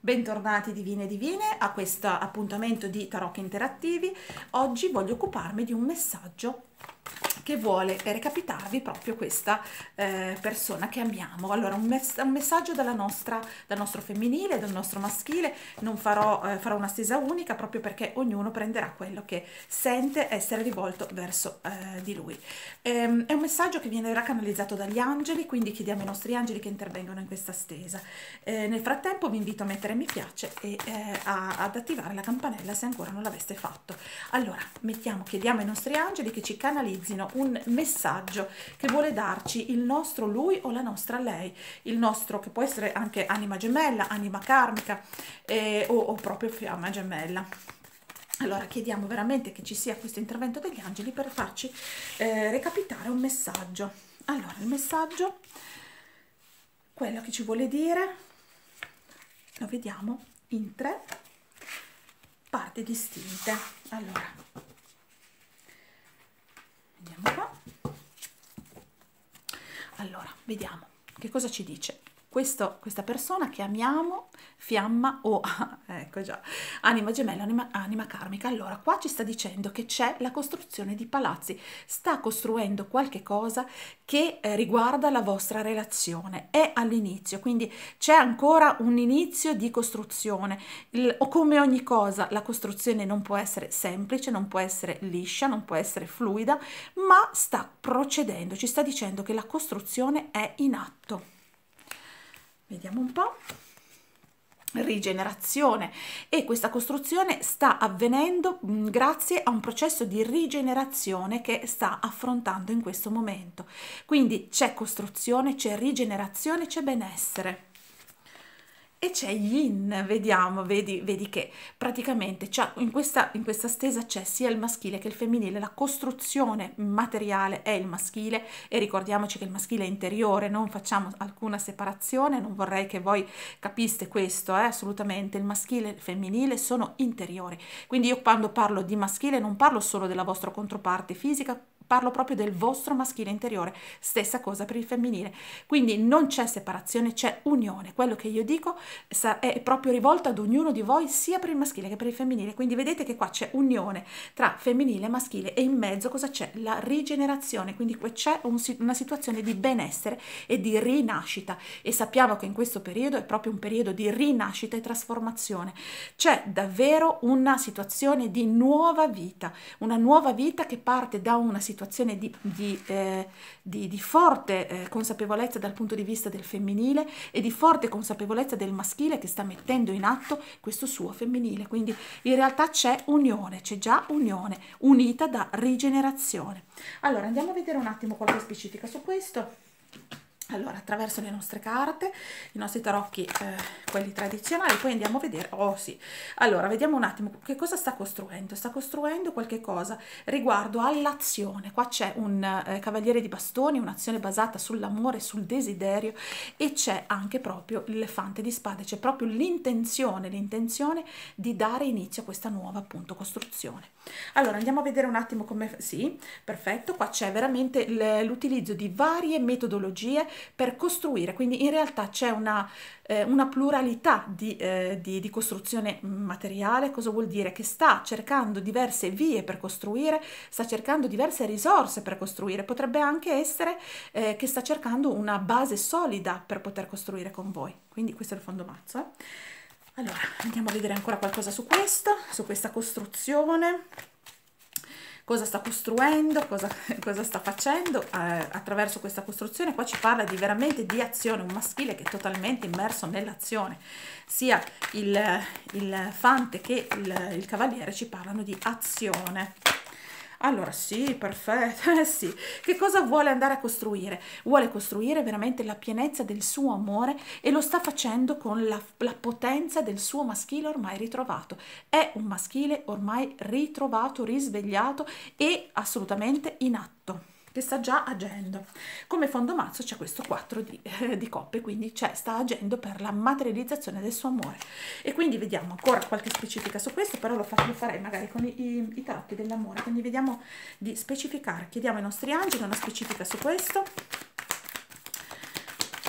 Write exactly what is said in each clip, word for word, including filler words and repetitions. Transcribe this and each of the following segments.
Bentornati divine e divine a questo appuntamento di tarot interattivi. Oggi voglio occuparmi di un messaggio che vuole recapitarvi proprio questa eh, persona che amiamo. Allora, un, mess un messaggio dalla nostra, dal nostro femminile, dal nostro maschile. Non farò, eh, farò una stesa unica proprio perché ognuno prenderà quello che sente essere rivolto verso eh, di lui. Ehm, è un messaggio che viene canalizzato dagli angeli, quindi chiediamo ai nostri angeli che intervengono in questa stesa. Eh, nel frattempo vi invito a mettere mi piace e eh, a, ad attivare la campanella se ancora non l'aveste fatto. Allora, mettiamo, chiediamo ai nostri angeli che ci canalizzino un messaggio che vuole darci il nostro lui o la nostra lei, il nostro, che può essere anche anima gemella, anima karmica eh, o, o proprio fiamma gemella. Allora chiediamo veramente che ci sia questo intervento degli angeli per farci eh, recapitare un messaggio. Allora, il messaggio, quello che ci vuole dire, lo vediamo in tre parti distinte. Allora, vediamo qua. Allora, vediamo che cosa ci dice Questo, questa persona che amiamo, fiamma o, ecco già, anima gemella, anima, anima karmica. Allora, qua ci sta dicendo che c'è la costruzione di palazzi, sta costruendo qualche cosa che eh, riguarda la vostra relazione, è all'inizio, quindi c'è ancora un inizio di costruzione. Il, o come ogni cosa, la costruzione non può essere semplice, non può essere liscia, non può essere fluida, ma sta procedendo, ci sta dicendo che la costruzione è in atto. Vediamo un po'. Rigenerazione, e questa costruzione sta avvenendo mh, grazie a un processo di rigenerazione che sta affrontando in questo momento. Quindi c'è costruzione, c'è rigenerazione, c'è benessere. E c'è yin, vediamo, vedi, vedi che praticamente in questa, in questa stesa c'è sia il maschile che il femminile, la costruzione materiale è il maschile, e ricordiamoci che il maschile è interiore, non facciamo alcuna separazione, non vorrei che voi capiste questo, eh, assolutamente, il maschile e il femminile sono interiori, quindi io quando parlo di maschile non parlo solo della vostra controparte fisica, parlo proprio del vostro maschile interiore, stessa cosa per il femminile, quindi non c'è separazione, c'è unione. Quello che io dico è proprio rivolto ad ognuno di voi, sia per il maschile che per il femminile, quindi vedete che qua c'è unione tra femminile e maschile, e in mezzo cosa c'è? La rigenerazione, quindi qui c'è un, una situazione di benessere e di rinascita, e sappiamo che in questo periodo è proprio un periodo di rinascita e trasformazione, c'è davvero una situazione di nuova vita, una nuova vita che parte da una situazione situazione di, di, eh, di, di forte eh, consapevolezza dal punto di vista del femminile e di forte consapevolezza del maschile che sta mettendo in atto questo suo femminile, quindi in realtà c'è unione, c'è già unione unita da rigenerazione. Allora andiamo a vedere un attimo qualche specifica su questo. Allora, attraverso le nostre carte, i nostri tarocchi, eh, quelli tradizionali, poi andiamo a vedere, oh sì, allora vediamo un attimo che cosa sta costruendo. Sta costruendo qualche cosa riguardo all'azione. Qua c'è un eh, cavaliere di bastoni, un'azione basata sull'amore, sul desiderio, e c'è anche proprio l'elefante di spade, c'è proprio l'intenzione, l'intenzione di dare inizio a questa nuova appunto costruzione. Allora andiamo a vedere un attimo come, sì, perfetto, qua c'è veramente l'utilizzo di varie metodologie per costruire, quindi in realtà c'è una, eh, una pluralità di, eh, di, di costruzione materiale. Cosa vuol dire? Che sta cercando diverse vie per costruire, sta cercando diverse risorse per costruire, potrebbe anche essere eh, che sta cercando una base solida per poter costruire con voi, quindi questo è il fondo mazzo. Eh? Allora, andiamo a vedere ancora qualcosa su questo, su questa costruzione. Cosa sta costruendo, cosa, cosa sta facendo eh, attraverso questa costruzione. Qua ci parla di veramente di azione, un maschile che è totalmente immerso nell'azione. Sia il, il fante che il, il cavaliere ci parlano di azione. Allora sì, perfetto, eh sì. Che cosa vuole andare a costruire? Vuole costruire veramente la pienezza del suo amore, e lo sta facendo con la, la potenza del suo maschile ormai ritrovato. È un maschile ormai ritrovato, risvegliato e assolutamente in atto, che sta già agendo. Come fondo mazzo c'è questo quattro di, eh, di coppe, quindi cioè, sta agendo per la materializzazione del suo amore. E quindi vediamo ancora qualche specifica su questo, però lo, fa, lo farei magari con i, i, i tarocchi dell'amore, quindi vediamo di specificare, chiediamo ai nostri angeli una specifica su questo.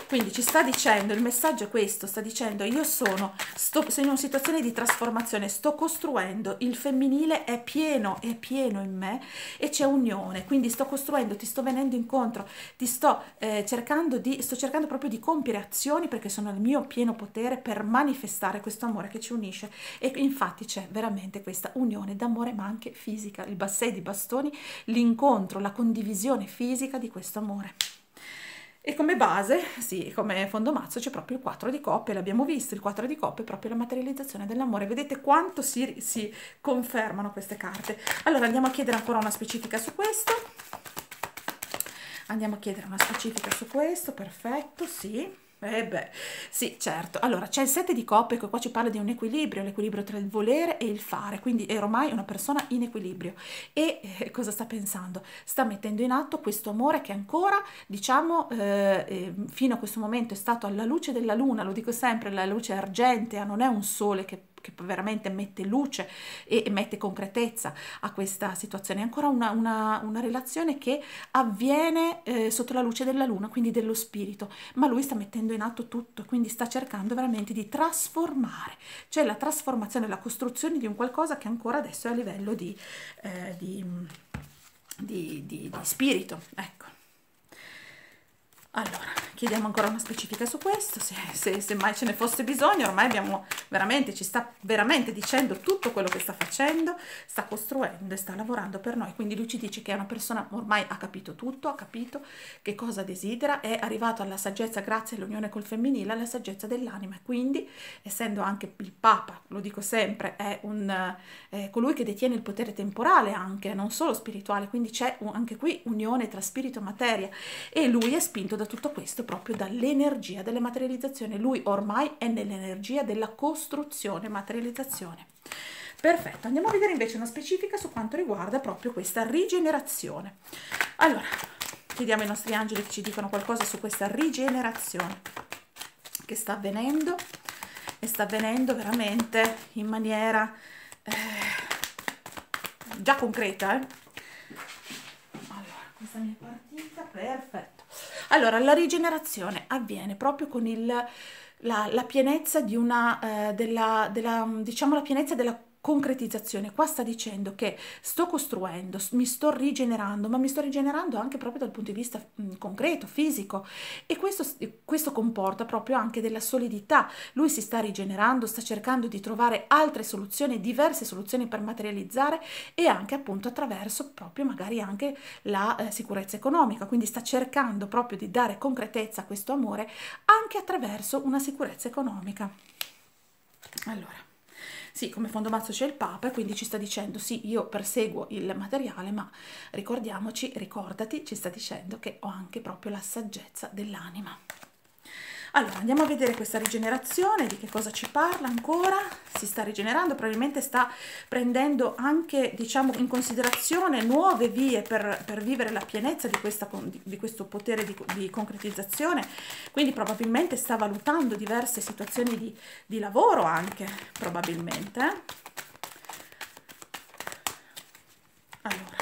Quindi ci sta dicendo, il messaggio è questo, sta dicendo io sono, sto, sono in una situazione di trasformazione, sto costruendo, il femminile è pieno, è pieno in me e c'è unione, quindi sto costruendo, ti sto venendo incontro, ti sto eh, cercando di, sto cercando proprio di compiere azioni perché sono il mio pieno potere per manifestare questo amore che ci unisce e infatti c'è veramente questa unione d'amore ma anche fisica, il basset di bastoni, l'incontro, la condivisione fisica di questo amore. E come base, sì, come fondomazzo c'è proprio il quattro di coppe, l'abbiamo visto, il quattro di coppe è proprio la materializzazione dell'amore. Vedete quanto si, si confermano queste carte. Allora andiamo a chiedere ancora una specifica su questo. Andiamo a chiedere una specifica su questo, perfetto, sì. Eh beh, sì, certo. Allora, c'è il sette di coppe che qua ci parla di un equilibrio, l'equilibrio tra il volere e il fare, quindi è ormai una persona in equilibrio. E eh, cosa sta pensando? Sta mettendo in atto questo amore che ancora, diciamo, eh, eh, fino a questo momento è stato alla luce della luna, lo dico sempre, la luce argentea, non è un sole che che veramente mette luce e mette concretezza a questa situazione, è ancora una, una, una relazione che avviene eh, sotto la luce della luna, quindi dello spirito, ma lui sta mettendo in atto tutto, quindi sta cercando veramente di trasformare, cioè la trasformazione, la costruzione di un qualcosa che ancora adesso è a livello di, eh, di, di, di, di spirito, ecco. Allora, chiediamo ancora una specifica su questo, se, se, se mai ce ne fosse bisogno, ormai abbiamo veramente, ci sta veramente dicendo tutto quello che sta facendo, sta costruendo e sta lavorando per noi, quindi lui ci dice che è una persona, ormai ha capito tutto, ha capito che cosa desidera, è arrivato alla saggezza grazie all'unione col femminile, alla saggezza dell'anima, e quindi, essendo anche il Papa, lo dico sempre, è, un, è colui che detiene il potere temporale anche, non solo spirituale, quindi c'è anche qui unione tra spirito e materia, e lui è spinto da tutto questo proprio dall'energia delle materializzazioni. Lui ormai è nell'energia della costruzione, materializzazione. Perfetto, andiamo a vedere invece una specifica su quanto riguarda proprio questa rigenerazione. Allora, chiediamo ai nostri angeli che ci dicano qualcosa su questa rigenerazione che sta avvenendo e sta avvenendo veramente in maniera eh, già concreta, eh? Allora, questa mia partita, perfetto. Allora, la rigenerazione avviene proprio con il, la, la pienezza di una, eh, della, della, diciamo la pienezza della concretizzazione. Qua sta dicendo che sto costruendo, mi sto rigenerando, ma mi sto rigenerando anche proprio dal punto di vista mh, concreto, fisico, e questo, questo comporta proprio anche della solidità. Lui si sta rigenerando, sta cercando di trovare altre soluzioni, diverse soluzioni per materializzare, e anche appunto attraverso proprio magari anche la eh, sicurezza economica, quindi sta cercando proprio di dare concretezza a questo amore anche attraverso una sicurezza economica. Allora, sì, come fondomazzo c'è il Papa e quindi ci sta dicendo sì, io perseguo il materiale, ma ricordiamoci, ricordati, ci sta dicendo che ho anche proprio la saggezza dell'anima. Allora, andiamo a vedere questa rigenerazione, di che cosa ci parla ancora. Si sta rigenerando, probabilmente sta prendendo anche, diciamo, in considerazione nuove vie per, per vivere la pienezza di, questa, di questo potere di, di concretizzazione, quindi probabilmente sta valutando diverse situazioni di, di lavoro anche, probabilmente. Allora.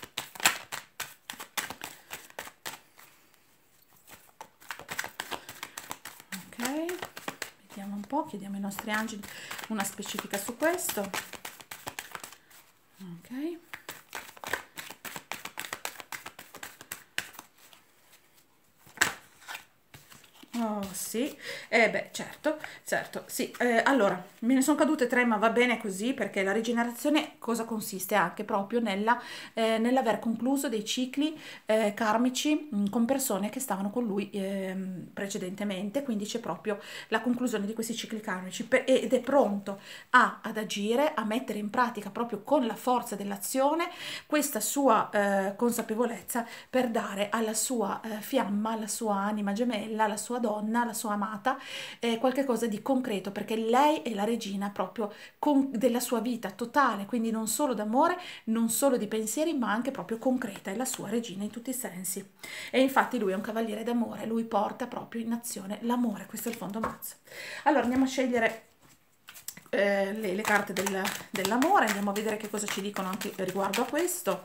Vediamo un po', chiediamo ai nostri angeli una specifica su questo. Ok. Oh sì, eh beh, certo, certo, sì. Eh, allora, me ne sono cadute tre, ma va bene così, perché la rigenerazione cosa consiste? Anche proprio nella, eh, nell'aver concluso dei cicli eh, karmici mh, con persone che stavano con lui eh, precedentemente, quindi c'è proprio la conclusione di questi cicli karmici per, ed è pronto a, ad agire, a mettere in pratica proprio con la forza dell'azione questa sua eh, consapevolezza per dare alla sua eh, fiamma, alla sua anima gemella, alla sua donna, la sua amata, eh, qualche cosa di concreto, perché lei è la regina proprio con, della sua vita totale, quindi non solo d'amore, non solo di pensieri, ma anche proprio concreta, è la sua regina in tutti i sensi. E infatti lui è un cavaliere d'amore, lui porta proprio in azione l'amore, questo è il fondomazzo. Allora andiamo a scegliere eh, le, le carte del, dell'amore, andiamo a vedere che cosa ci dicono anche riguardo a questo.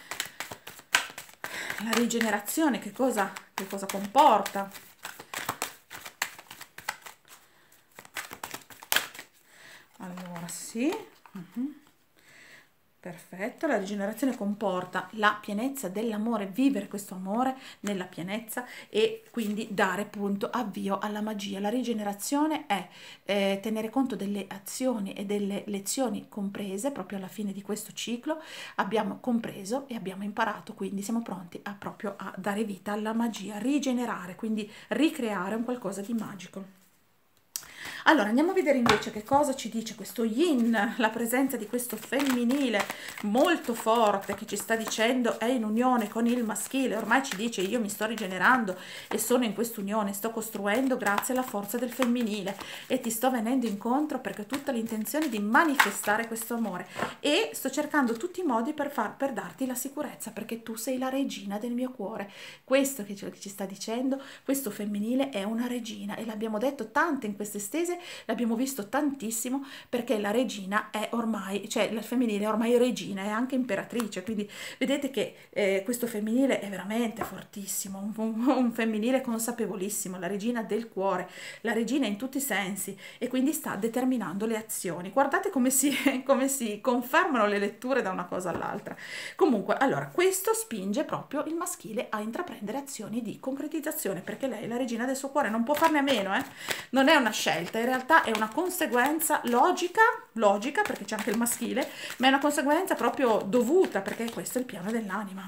La rigenerazione, che cosa, che cosa comporta? Sì. Uh-huh. Perfetto, la rigenerazione comporta la pienezza dell'amore, vivere questo amore nella pienezza e quindi dare punto avvio alla magia. La rigenerazione è eh, tenere conto delle azioni e delle lezioni comprese proprio alla fine di questo ciclo. Abbiamo compreso e abbiamo imparato, quindi siamo pronti a proprio a dare vita alla magia, rigenerare, quindi ricreare un qualcosa di magico. Allora, andiamo a vedere invece che cosa ci dice questo yin, la presenza di questo femminile molto forte che ci sta dicendo è in unione con il maschile, ormai ci dice io mi sto rigenerando e sono in quest'unione, sto costruendo grazie alla forza del femminile e ti sto venendo incontro perché ho tutta l'intenzione di manifestare questo amore e sto cercando tutti i modi per, far, per darti la sicurezza perché tu sei la regina del mio cuore. Questo che ci, che ci sta dicendo, questo femminile è una regina e l'abbiamo detto tante in queste stese, l'abbiamo visto tantissimo perché la regina è ormai, cioè la femminile è ormai regina, è anche imperatrice, quindi vedete che eh, questo femminile è veramente fortissimo, un, un, un femminile consapevolissimo, la regina del cuore, la regina in tutti i sensi e quindi sta determinando le azioni. Guardate come si, come si confermano le letture da una cosa all'altra. Comunque, allora, questo spinge proprio il maschile a intraprendere azioni di concretizzazione perché lei è la regina del suo cuore, non può farne a meno, eh? Non è una scelta, in realtà è una conseguenza logica, logica perché c'è anche il maschile, ma è una conseguenza proprio dovuta perché questo è il piano dell'anima.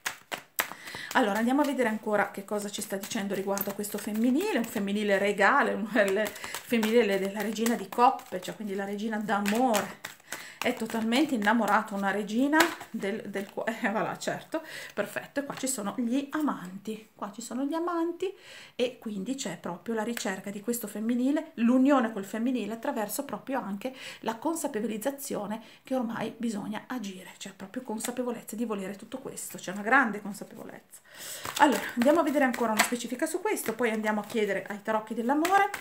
Allora andiamo a vedere ancora che cosa ci sta dicendo riguardo a questo femminile, un femminile regale, un femminile della regina di coppe, cioè quindi la regina d'amore. È totalmente innamorato, una regina del, del cuore, eh, voilà, certo, perfetto, e qua ci sono gli amanti, qua ci sono gli amanti e quindi c'è proprio la ricerca di questo femminile, l'unione col femminile attraverso proprio anche la consapevolizzazione che ormai bisogna agire, c'è proprio consapevolezza di volere tutto questo, c'è una grande consapevolezza. Allora, andiamo a vedere ancora una specifica su questo, poi andiamo a chiedere ai tarocchi dell'amore.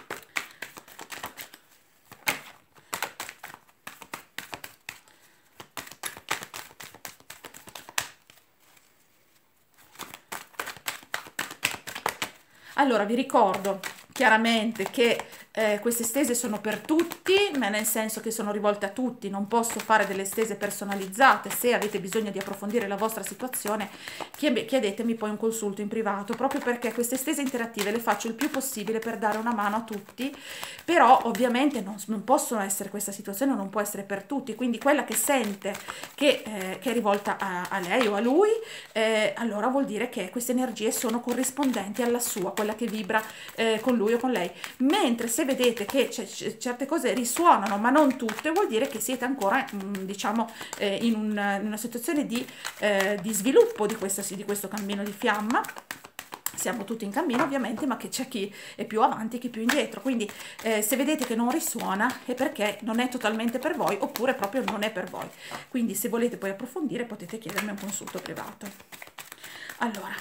Allora, vi ricordo chiaramente che eh, queste stese sono per tutti, ma nel senso che sono rivolte a tutti, non posso fare delle stese personalizzate. Se avete bisogno di approfondire la vostra situazione, chiedetemi poi un consulto in privato, proprio perché queste stese interattive le faccio il più possibile per dare una mano a tutti, però ovviamente non, non possono essere, questa situazione non può essere per tutti, quindi quella che sente che, eh, che è rivolta a, a lei o a lui, eh, allora vuol dire che queste energie sono corrispondenti alla sua, quella che vibra eh, con lui o con lei, mentre se vedete che certe cose risuonano ma non tutte, vuol dire che siete ancora diciamo eh, in, un, in una situazione di, eh, di sviluppo di, questa, di questo cammino di fiamma. Siamo tutti in cammino ovviamente, ma che c'è chi è più avanti, chi più indietro, quindi eh, se vedete che non risuona è perché non è totalmente per voi oppure proprio non è per voi, quindi se volete poi approfondire potete chiedermi un consulto privato. Allora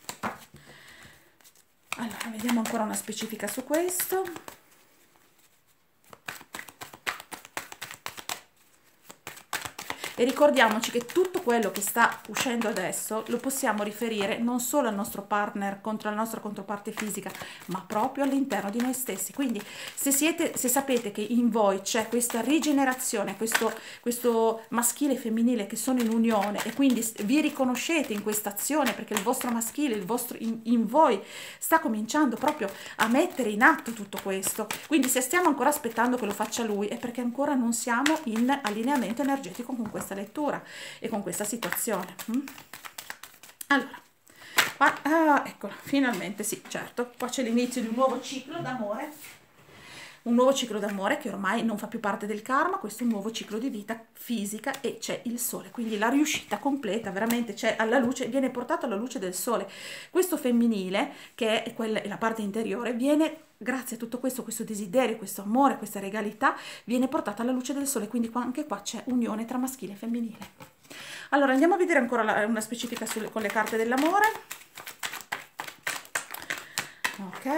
Allora, vediamo ancora una specifica su questo. E ricordiamoci che tutto quello che sta uscendo adesso lo possiamo riferire non solo al nostro partner, contro la nostra controparte fisica, ma proprio all'interno di noi stessi. Quindi se, siete, se sapete che in voi c'è questa rigenerazione, questo, questo maschile e femminile che sono in unione e quindi vi riconoscete in questa azione perché il vostro maschile, il vostro in, in voi sta cominciando proprio a mettere in atto tutto questo. Quindi se stiamo ancora aspettando che lo faccia lui è perché ancora non siamo in allineamento energetico con questa lettura e con questa situazione. Allora, qua, ah, eccola, finalmente sì, certo, qua c'è l'inizio di un nuovo ciclo d'amore, un nuovo ciclo d'amore che ormai non fa più parte del karma, questo è un nuovo ciclo di vita fisica e c'è il sole, quindi la riuscita completa, veramente c'è alla luce, viene portato alla luce del sole. Questo femminile, che è quella, la parte interiore, viene, grazie a tutto questo, questo desiderio, questo amore, questa regalità, viene portata alla luce del sole, quindi qua, anche qua c'è unione tra maschile e femminile. Allora andiamo a vedere ancora la, una specifica sulle, con le carte dell'amore. Ok.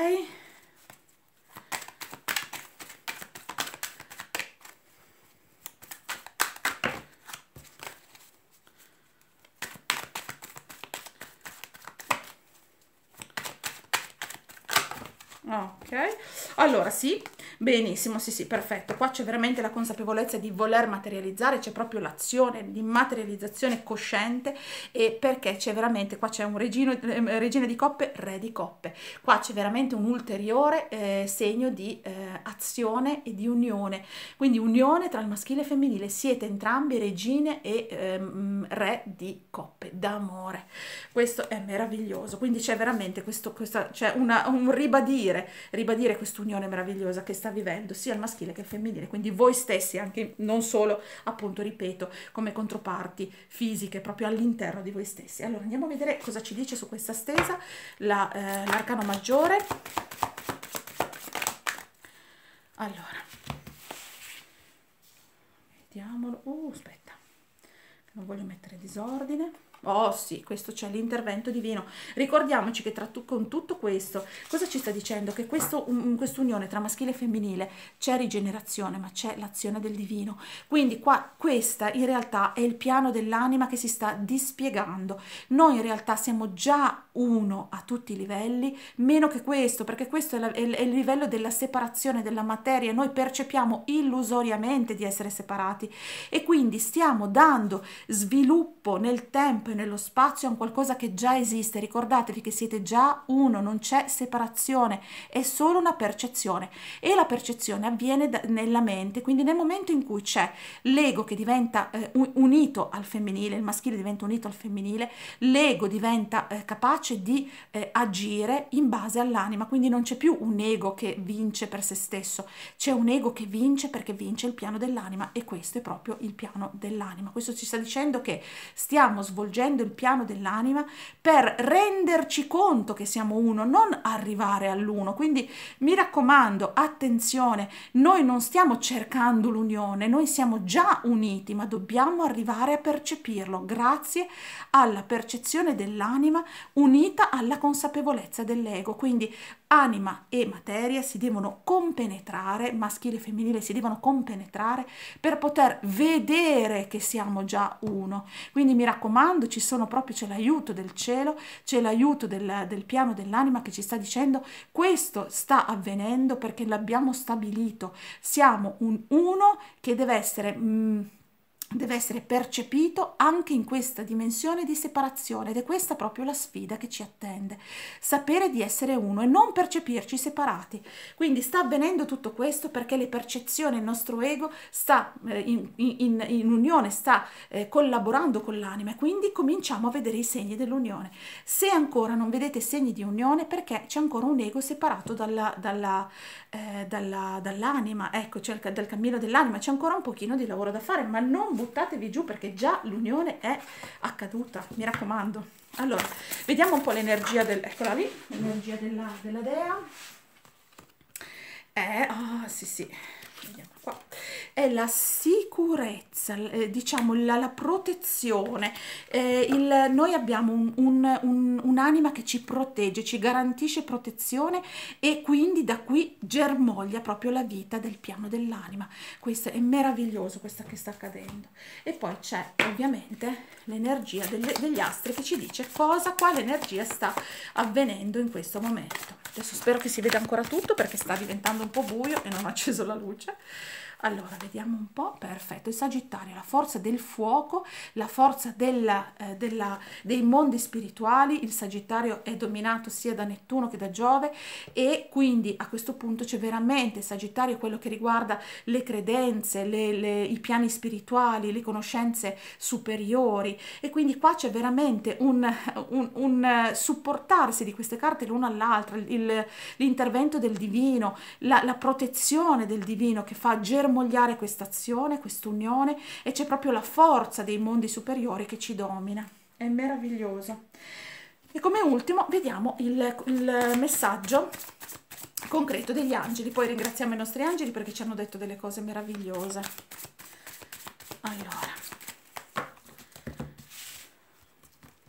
Ok, allora sì, Benissimo, sì, sì, perfetto. Qua c'è veramente la consapevolezza di voler materializzare, c'è proprio l'azione di materializzazione cosciente, e perché c'è veramente, qua c'è un regino, eh, regina di coppe, re di coppe. Qua c'è veramente un ulteriore eh, segno di eh, azione e di unione. Quindi unione tra il maschile e il femminile. Siete entrambi regine e ehm, re di coppe, d'amore. Questo è meraviglioso. Quindi c'è veramente questo, questa, c'è una, un ribadire, ribadire quest'unione meravigliosa che sta vivendo sia il maschile che il femminile, quindi voi stessi, anche non solo, appunto, ripeto, come controparti fisiche proprio all'interno di voi stessi. Allora andiamo a vedere cosa ci dice su questa stesa la, eh, l'arcano maggiore. Allora, vediamolo. Uh, aspetta, non voglio mettere disordine. Oh sì, questo c'è l'intervento divino. Ricordiamoci che tra tu, con tutto questo, cosa ci sta dicendo? Che questo, um, quest'unione tra maschile e femminile c'è rigenerazione, ma c'è l'azione del divino. Quindi qua, questa in realtà è il piano dell'anima che si sta dispiegando. Noi in realtà siamo già uno a tutti i livelli, meno che questo, perché questo è, la, è, è il livello della separazione della materia. Noi percepiamo illusoriamente di essere separati e quindi stiamo dando sviluppo nel tempo e nello spazio a un qualcosa che già esiste. Ricordatevi che siete già uno, non c'è separazione, è solo una percezione, e la percezione avviene da, nella mente. Quindi nel momento in cui c'è l'ego che diventa eh, unito al femminile, il maschile diventa unito al femminile, l'ego diventa eh, capace di eh, agire in base all'anima. Quindi non c'è più un ego che vince per se stesso, c'è un ego che vince perché vince il piano dell'anima, e questo è proprio il piano dell'anima. Questo ci sta dicendo che stiamo svolgendo il piano dell'anima per renderci conto che siamo uno, non arrivare all'uno. Quindi mi raccomando, attenzione, noi non stiamo cercando l'unione, noi siamo già uniti, ma dobbiamo arrivare a percepirlo grazie alla percezione dell'anima unita alla consapevolezza dell'ego. Quindi anima e materia si devono compenetrare, maschile e femminile si devono compenetrare per poter vedere che siamo già uno. Quindi mi raccomando, ci sono proprio, c'è l'aiuto del cielo, c'è l'aiuto del, del piano dell'anima che ci sta dicendo questo sta avvenendo perché l'abbiamo stabilito. Siamo un uno che deve essere... Mm, deve essere percepito anche in questa dimensione di separazione, ed è questa proprio la sfida che ci attende, sapere di essere uno e non percepirci separati. Quindi sta avvenendo tutto questo perché le percezioni, il nostro ego sta eh, in, in, in unione, sta eh, collaborando con l'anima, e quindi cominciamo a vedere i segni dell'unione. Se ancora non vedete segni di unione, perché c'è ancora un ego separato dalla, dalla, eh, dalla, dall'anima, ecco, c'è il, dal cammino dell'anima, c'è ancora un pochino di lavoro da fare, ma non buttatevi giù perché già l'unione è accaduta, mi raccomando. Allora, vediamo un po' l'energia del, eccola lì, l'energia della, della dea. È, ah, sì, sì, vediamo qua. È la sicurezza, eh, diciamo la, la protezione. Eh, il, noi abbiamo un, un, un, un'anima che ci protegge, ci garantisce protezione, e quindi da qui germoglia proprio la vita del piano dell'anima. Questo è meraviglioso, questo che sta accadendo. E poi c'è ovviamente l'energia degli, degli astri che ci dice cosa, quale energia sta avvenendo in questo momento. Adesso spero che si veda ancora tutto perché sta diventando un po' buio e non ho acceso la luce. Allora, vediamo un po', perfetto, il Sagittario, la forza del fuoco, la forza della, eh, della, dei mondi spirituali. Il Sagittario è dominato sia da Nettuno che da Giove, e quindi a questo punto c'è veramente il Sagittario, quello che riguarda le credenze, le, le, i piani spirituali, le conoscenze superiori, e quindi qua c'è veramente un, un, un supportarsi di queste carte l'una all'altra, l'intervento del divino, la, la protezione del divino che fa germogliare questa azione, questa unione, e c'è proprio la forza dei mondi superiori che ci domina. È meraviglioso. E come ultimo vediamo il, il messaggio concreto degli angeli. Poi ringraziamo i nostri angeli perché ci hanno detto delle cose meravigliose. Allora,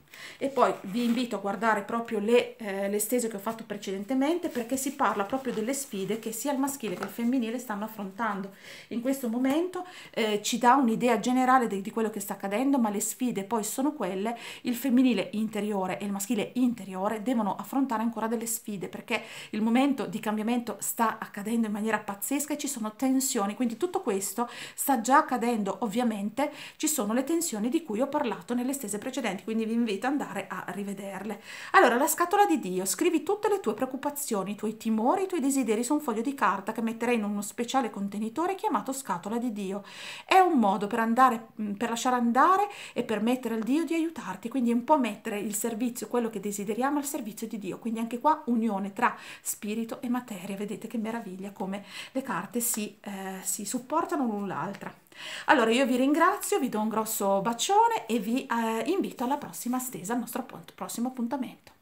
E poi vi invito a guardare proprio le, eh, le stese che ho fatto precedentemente, perché si parla proprio delle sfide che sia il maschile che il femminile stanno affrontando in questo momento. Eh, ci dà un'idea generale di, di quello che sta accadendo, ma le sfide poi sono quelle: il femminile interiore e il maschile interiore devono affrontare ancora delle sfide, perché il momento di cambiamento sta accadendo in maniera pazzesca e ci sono tensioni, quindi tutto questo sta già accadendo. Ovviamente ci sono le tensioni di cui ho parlato nelle stese precedenti, quindi vi invito ad andare a rivederle. Allora, la scatola di Dio: scrivi tutte le tue preoccupazioni, i tuoi timori, i tuoi desideri su un foglio di carta che metterei in uno speciale contenitore chiamato scatola di Dio. È un modo per andare, per lasciare andare e permettere al Dio di aiutarti, quindi è un po' mettere il servizio, quello che desideriamo, al servizio di Dio. Quindi anche qua unione tra spirito e materia. Vedete che meraviglia come le carte si, eh, si supportano l'una l'altra. Allora, io vi ringrazio, vi do un grosso bacione e vi eh, invito alla prossima stesa, al nostro prossimo appuntamento.